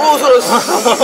おお、そうです。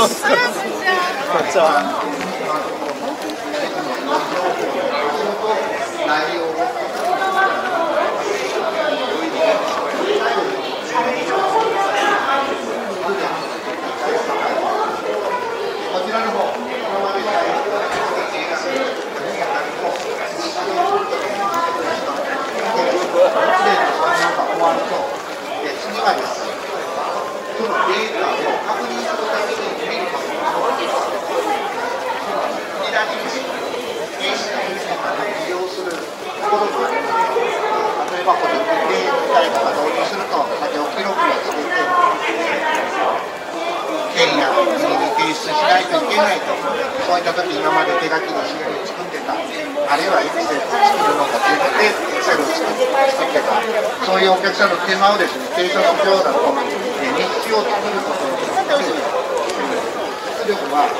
そういった時今まで手書きで資料を作ってた、あるいは Excel で作るのかということで Excel を作ってた、そういうお客さんの手間をですね、定食上だと日誌を作ることによって出力は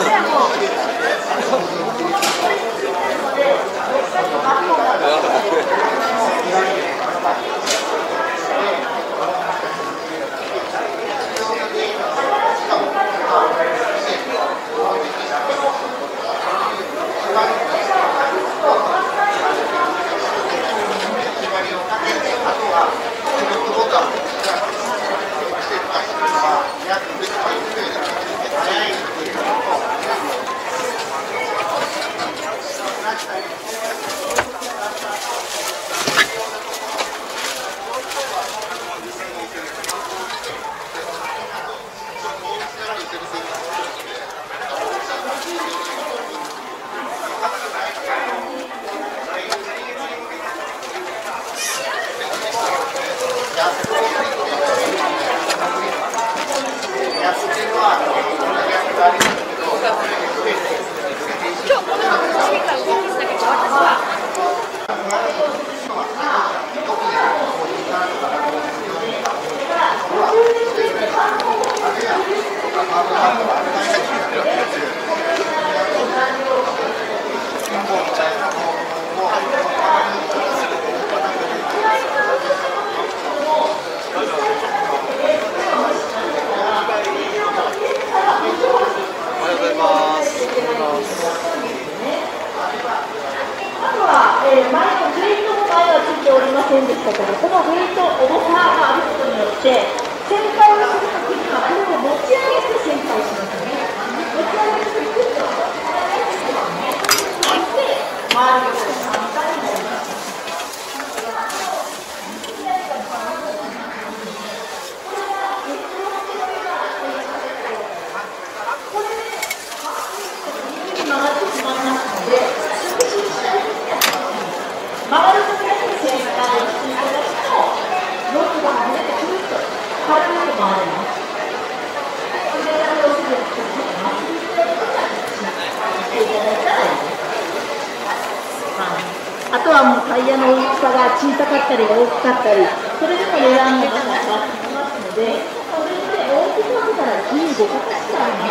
あとはもうタイヤの大きさが小さかったり大きかったり、それでも値段がまだ変わってきますので、それで大きさから15形あります。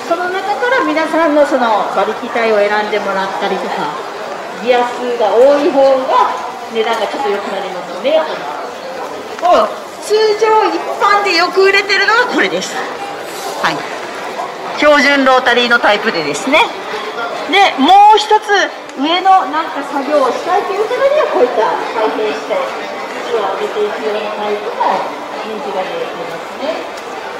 その中から皆さんのその馬力体を選んでもらったりとか、ギア数が多い方が値段がちょっと良くなりますよね。通常一般でよく売れてるのがこれです。はい。標準ロータリーのタイプでですね。で、もう一つ上のなんか作業をしたいという方にはこういった開閉して位置を上げていくようなタイプも人気が出ていますね。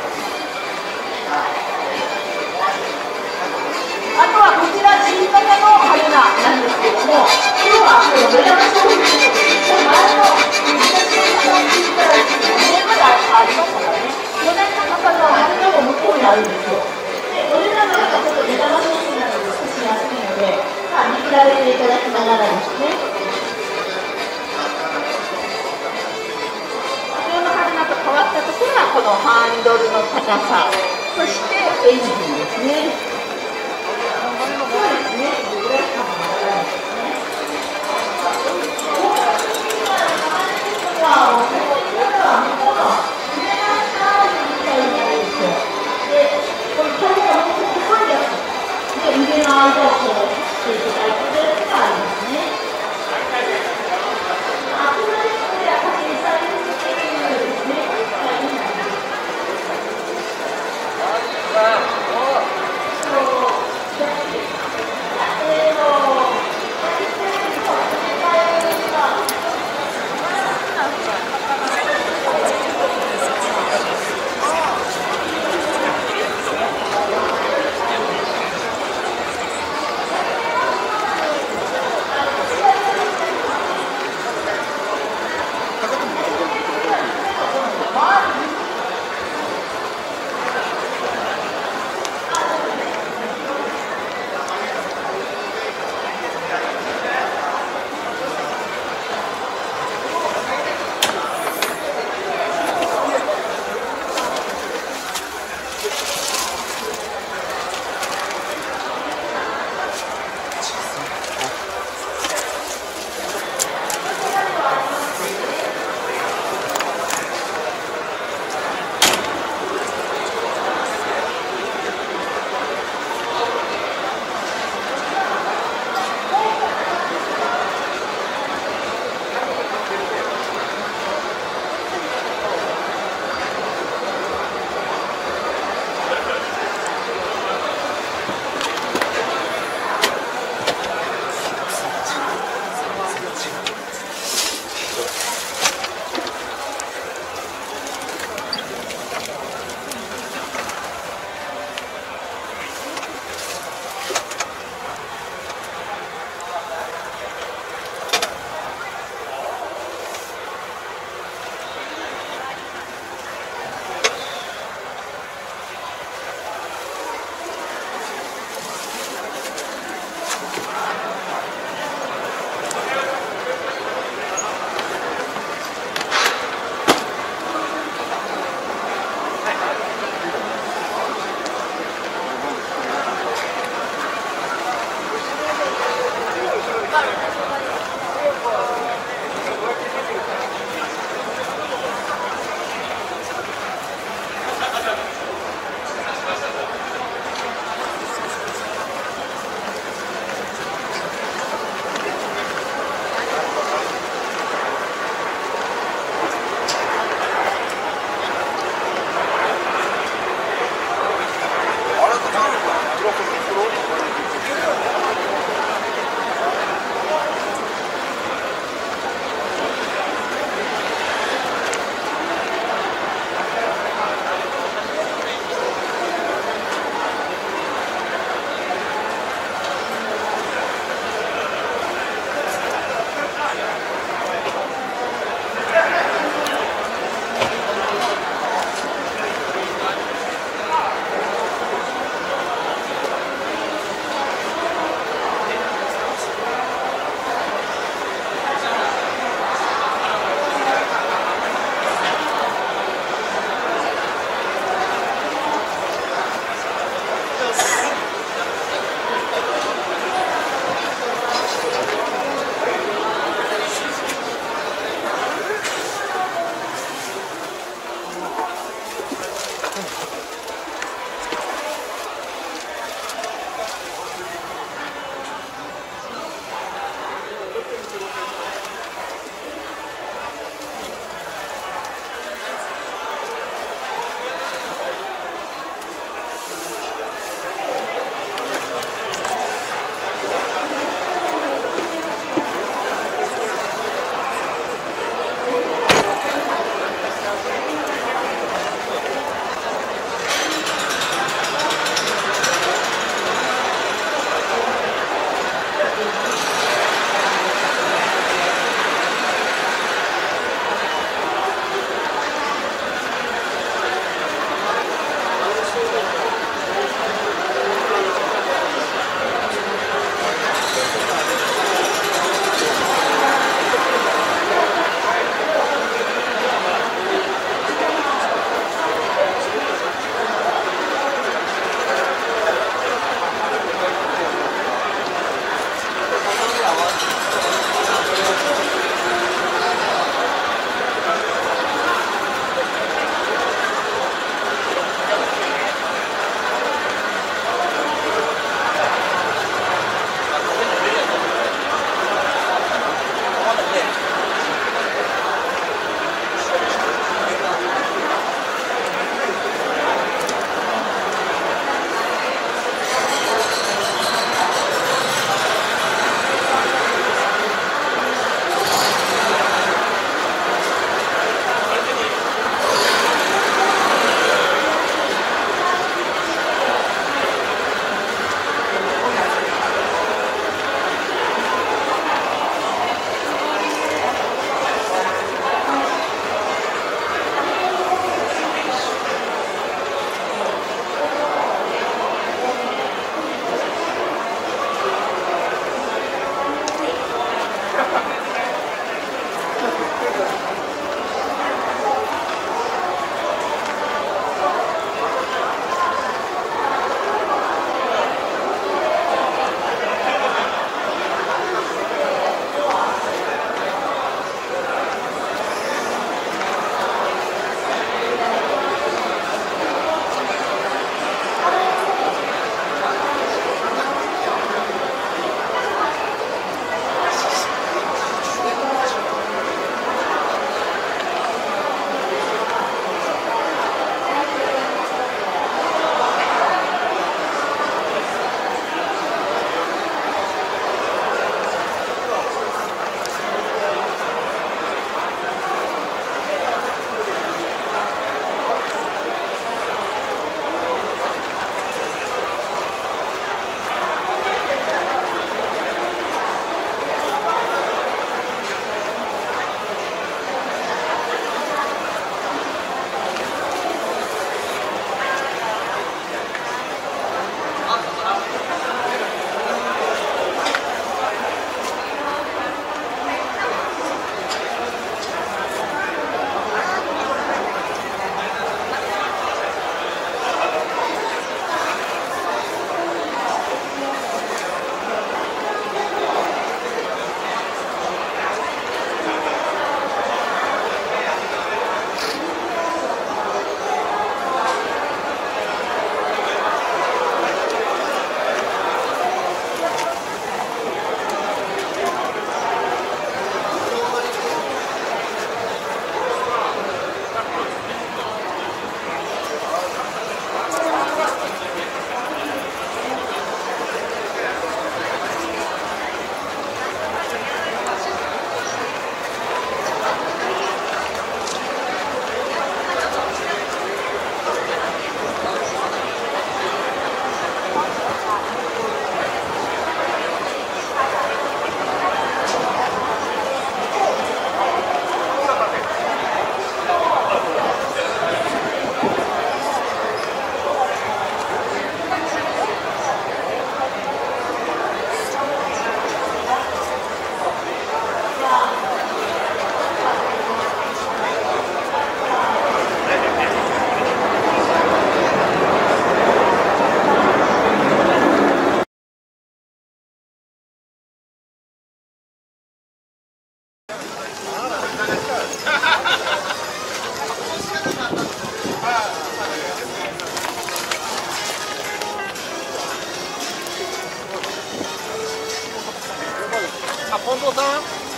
あとはこちら新型の春菜なんですけども、今日は目玉商品ということで、前の新型の新型4年までありましたからね、4年の方の春菜も向こうにあるんですよ。で、お値段がちょっと目玉商品なので少し安いので、見比べていただきながらですね。普通の春菜と変わったところはこのハンドルの高さ、そしてエンジンですね。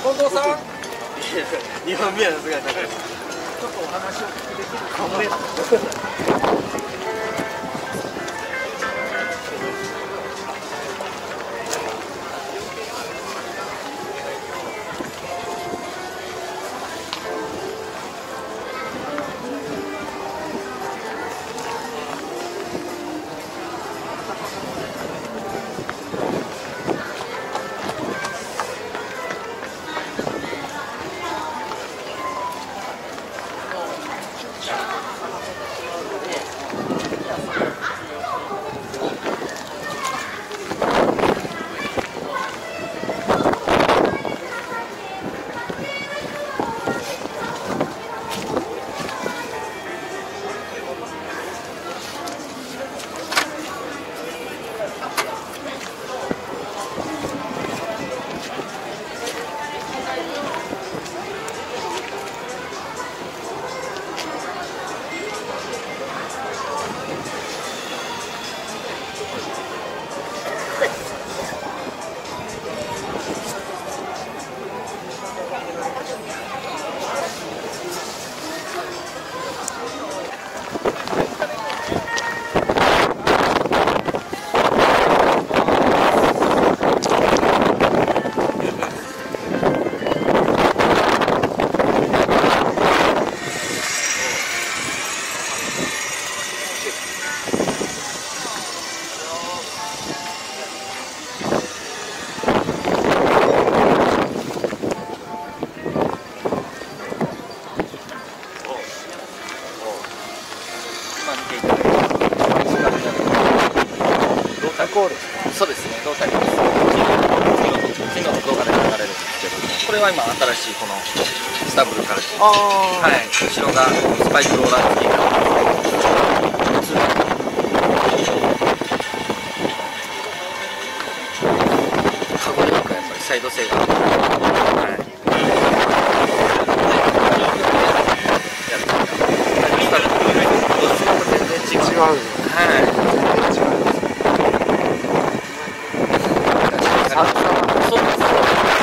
近藤さん2番目はさすがにちょっとお話を聞きできるかもね。 そうですね、ロータリーです。次の動画で流れるんですけども、これは今新しいこのスタブルからして、はい、後ろがスパイクローラー付きがカゴリバックはやっぱりサイド性が、はい、スタブルどっちも全然違う。はい。そうです。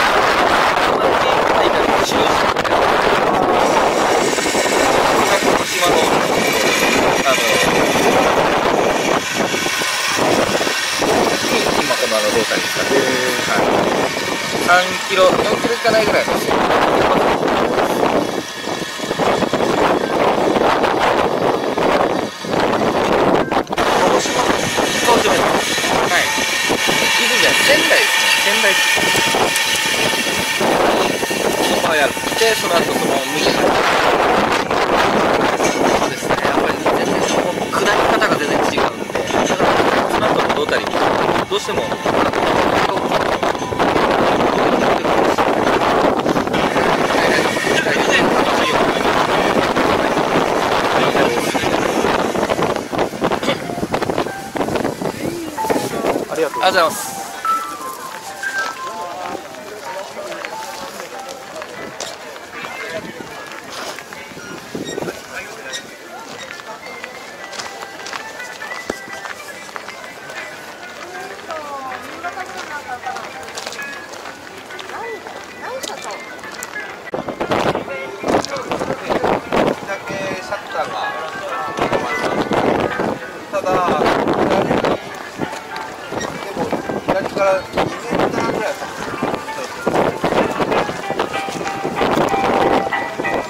島の今このロータリー使ってる、はい、3キロ、4キロいかないぐらいの仙台ですね。仙台やってその後その右にそうですね。やっぱり全然その下り方が全然違うんで、だからその後のロータリーどうしてもありがとうございます。 ただ左から2メーターぐらい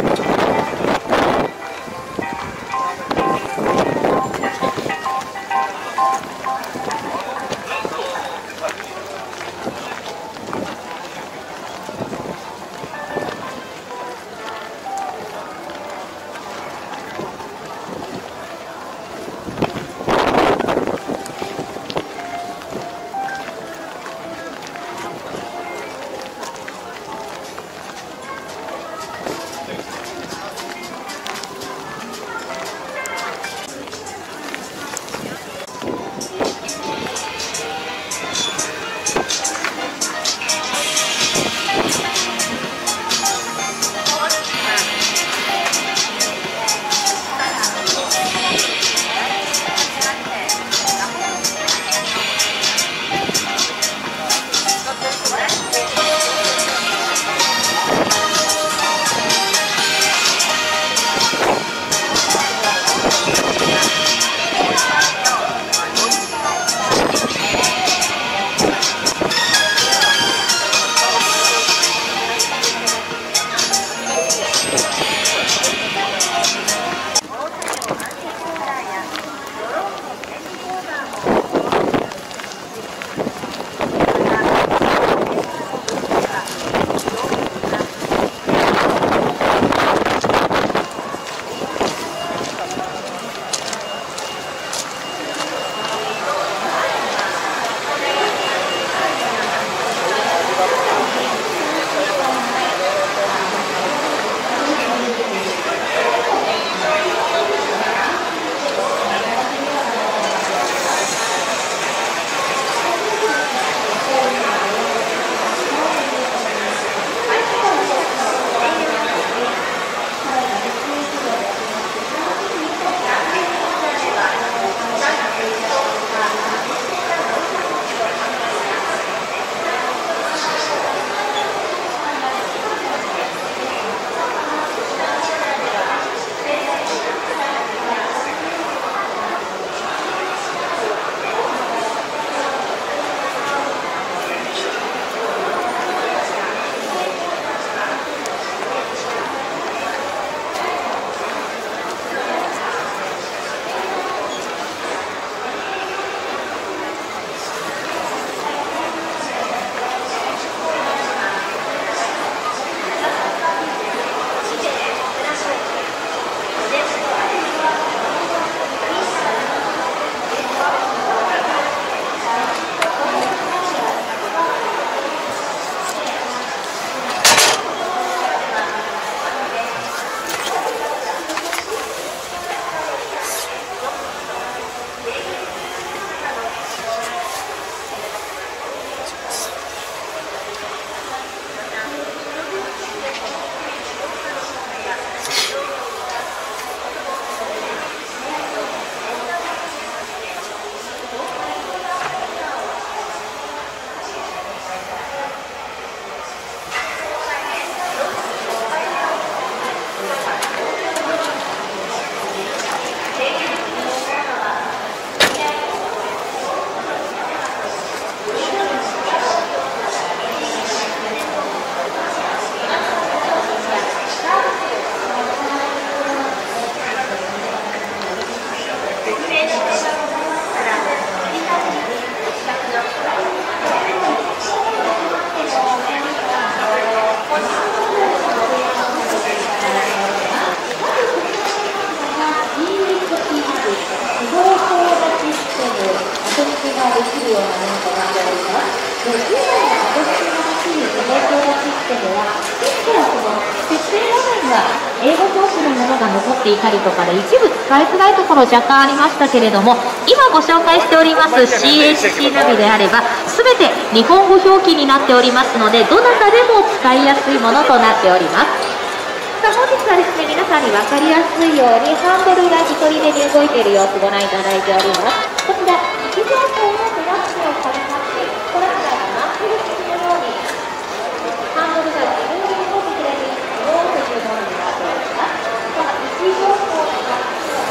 は英語教師のものが残っていたりとかで一部使いづらいところ若干ありましたけれども、今ご紹介しております CHC ナビであれば全て日本語表記になっておりますので、どなたでも使いやすいものとなっております。さあ本日はですね、皆さんに分かりやすいようにハンドルが一人で動いている様子ご覧いただいております。こちら位置情報のグラフをされまして、これらがマップ式のようにハンドルが自分で動いてくれるよというものになっております。この位置情報のグラフを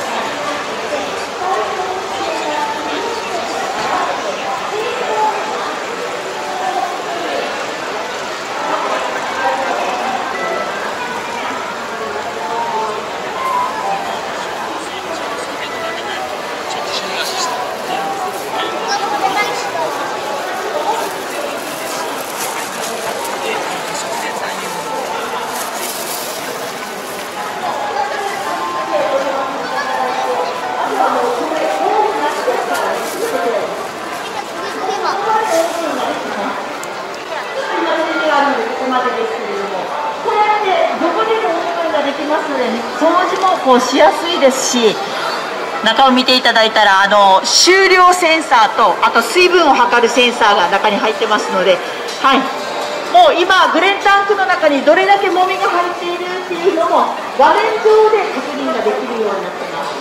こうしやすいですし、中を見ていただいたら終了センサーとあと水分を測るセンサーが中に入ってますので、はい、もう今グレンタンクの中にどれだけもみが入っているっていうのも画面上で確認ができるようになってます。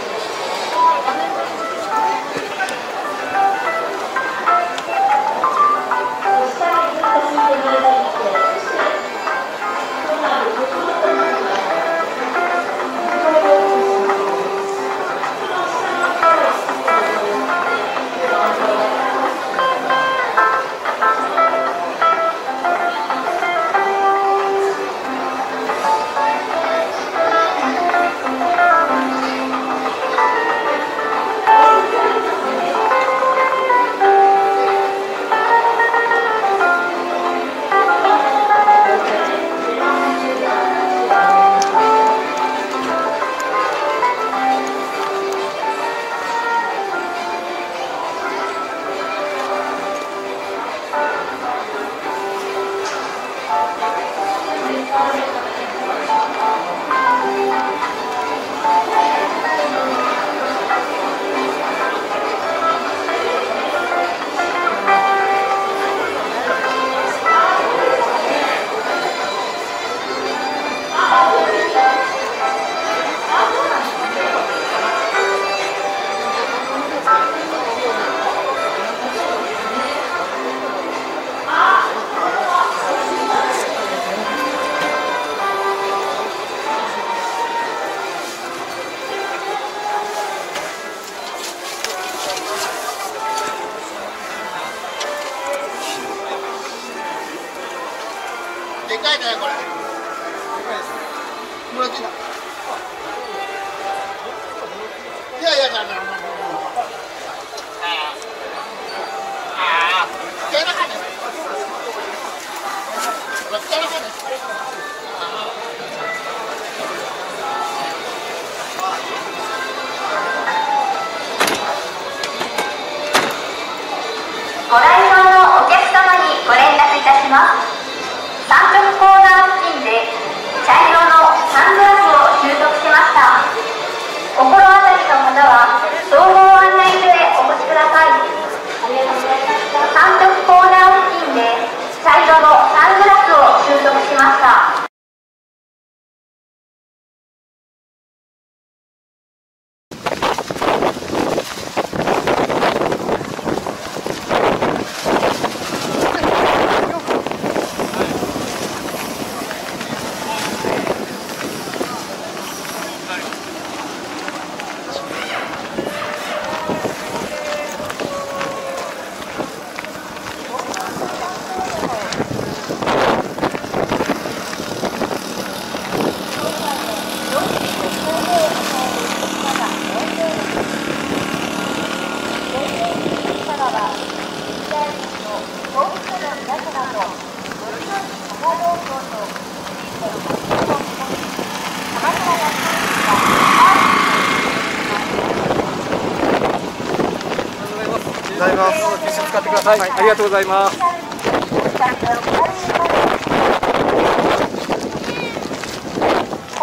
でかいねこれ。もらっていいな。いやいやいやいや。 ご来場のお客様にご連絡いたします。三直コーナー付近で茶色のサングラスを習得しました。お心当たりの方は総合案内所へお越しください。三直コーナー付近で茶色のサングラスを習得しました。 使ってください。はい、ありがとうございます。 こ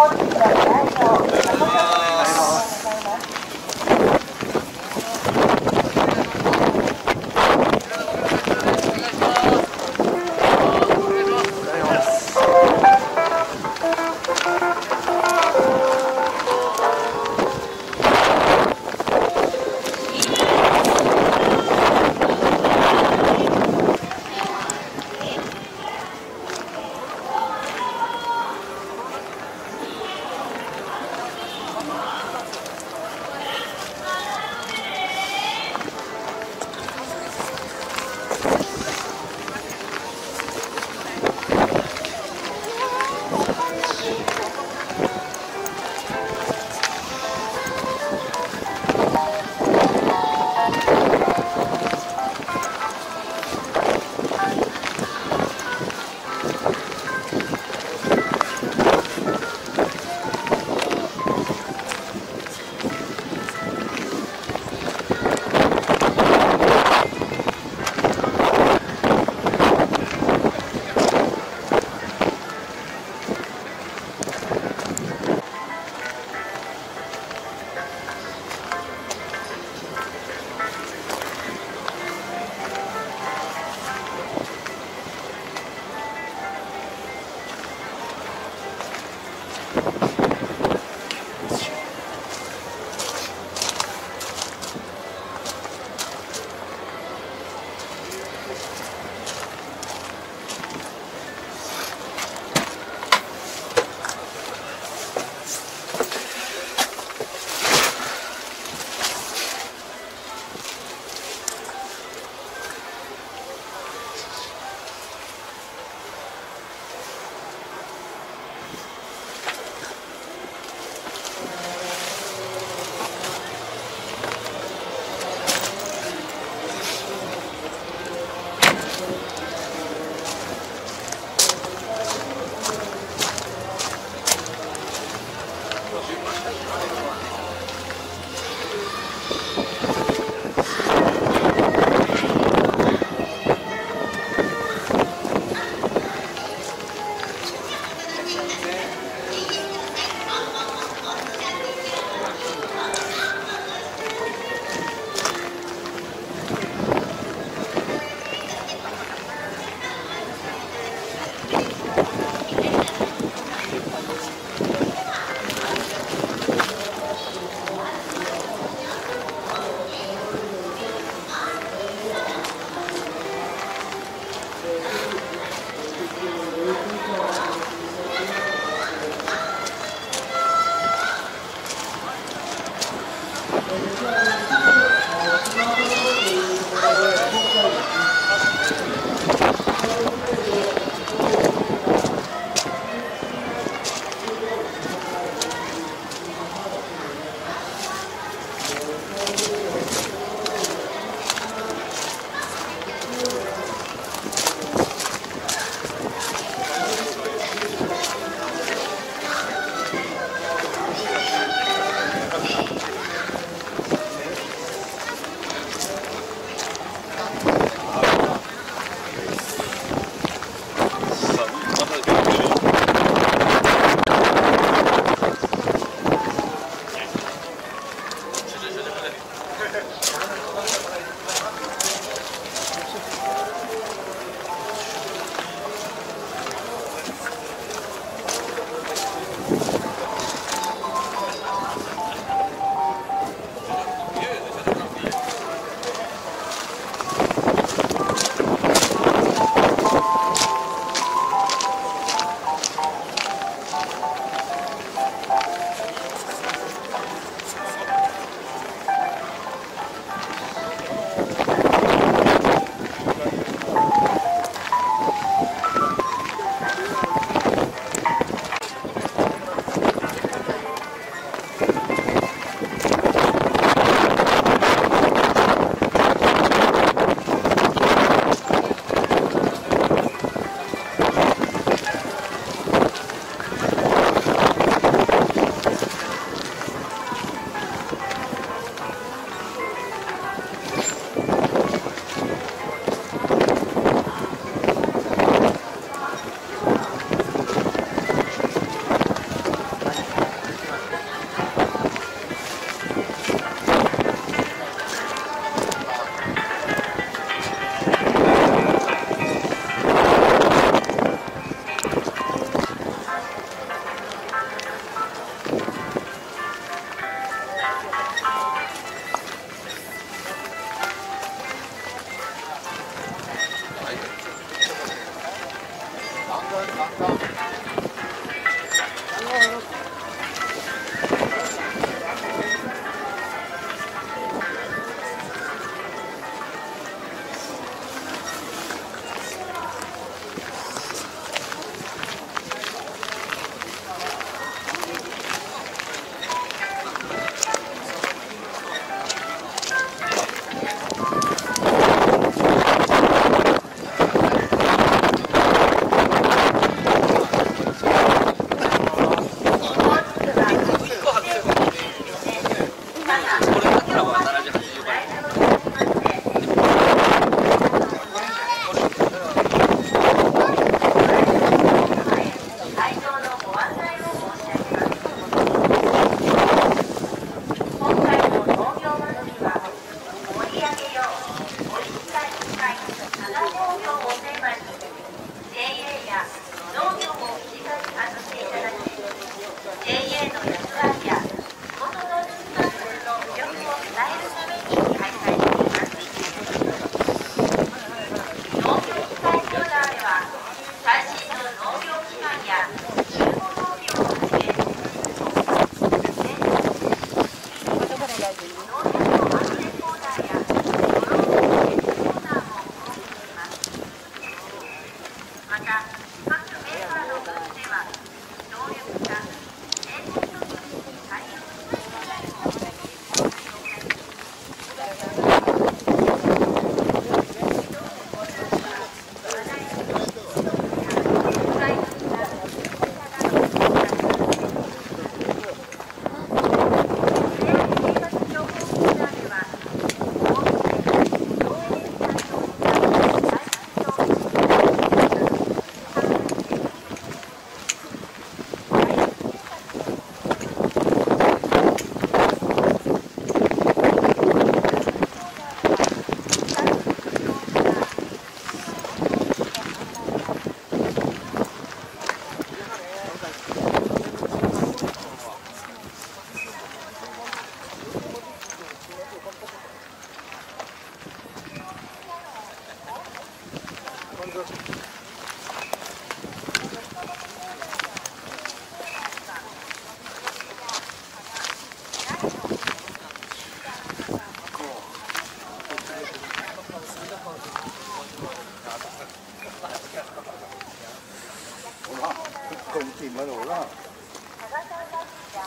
は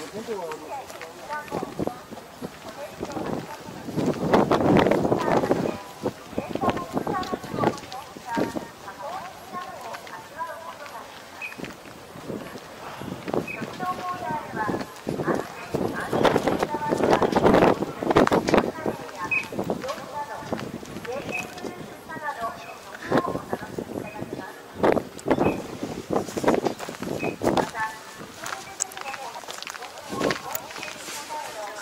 お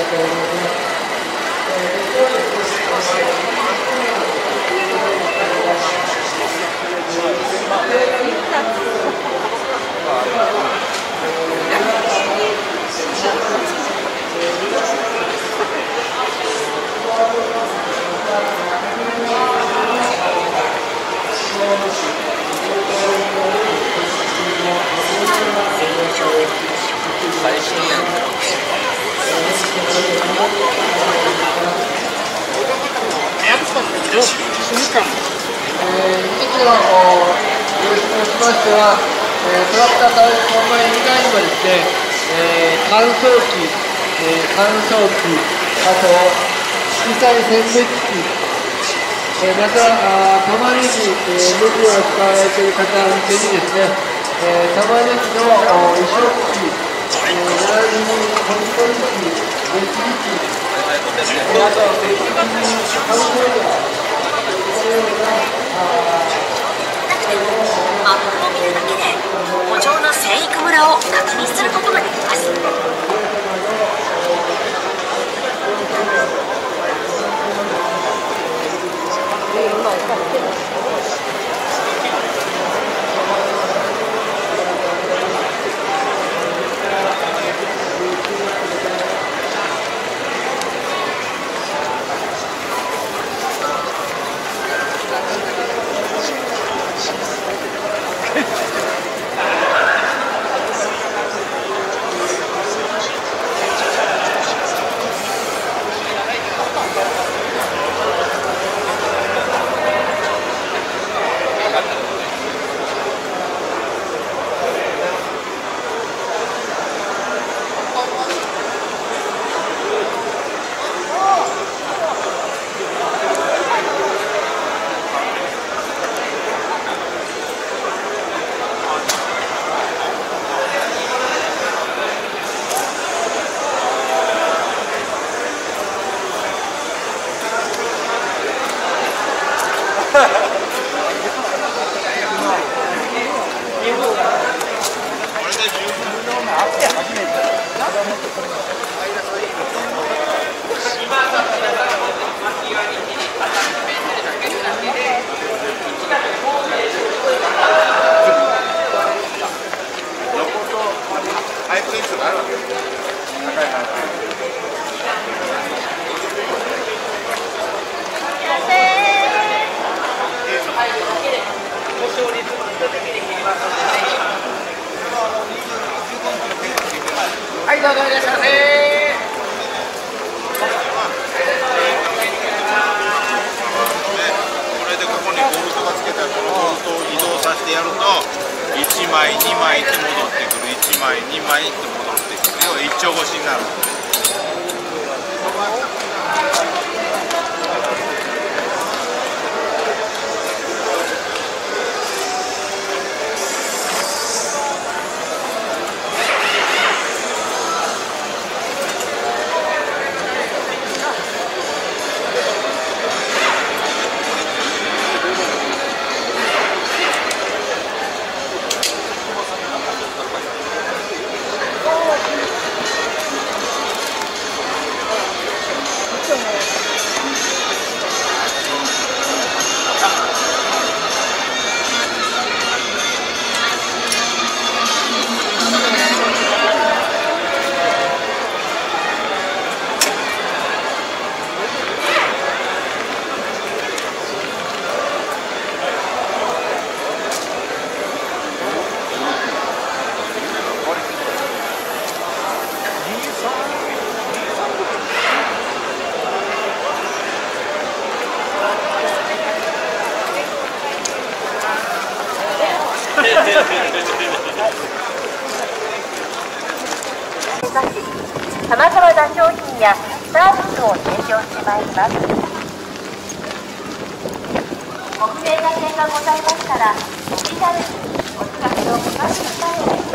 と思います。一の様式としましては、トラクター開始本番以外にもですね、乾燥機、あと色彩選別機、また玉ねぎ、ネギを使われている方向けにですね、玉ねぎの移植機、並びにコントロール機、熱機器、あと乾燥機、 マップを見るだけで五条の生育村を確認することができます。 はい、どうぞいらっしゃいませ。 これでここにボルトがつけたらこのボルトを移動させてやると1枚2枚って戻ってくる、1枚2枚って戻ってくる、要は一丁越しになる。 さまざまな商品やサービスを提供してまいります。ご不明な点がございましたらお気軽にお近くのご家族の方へ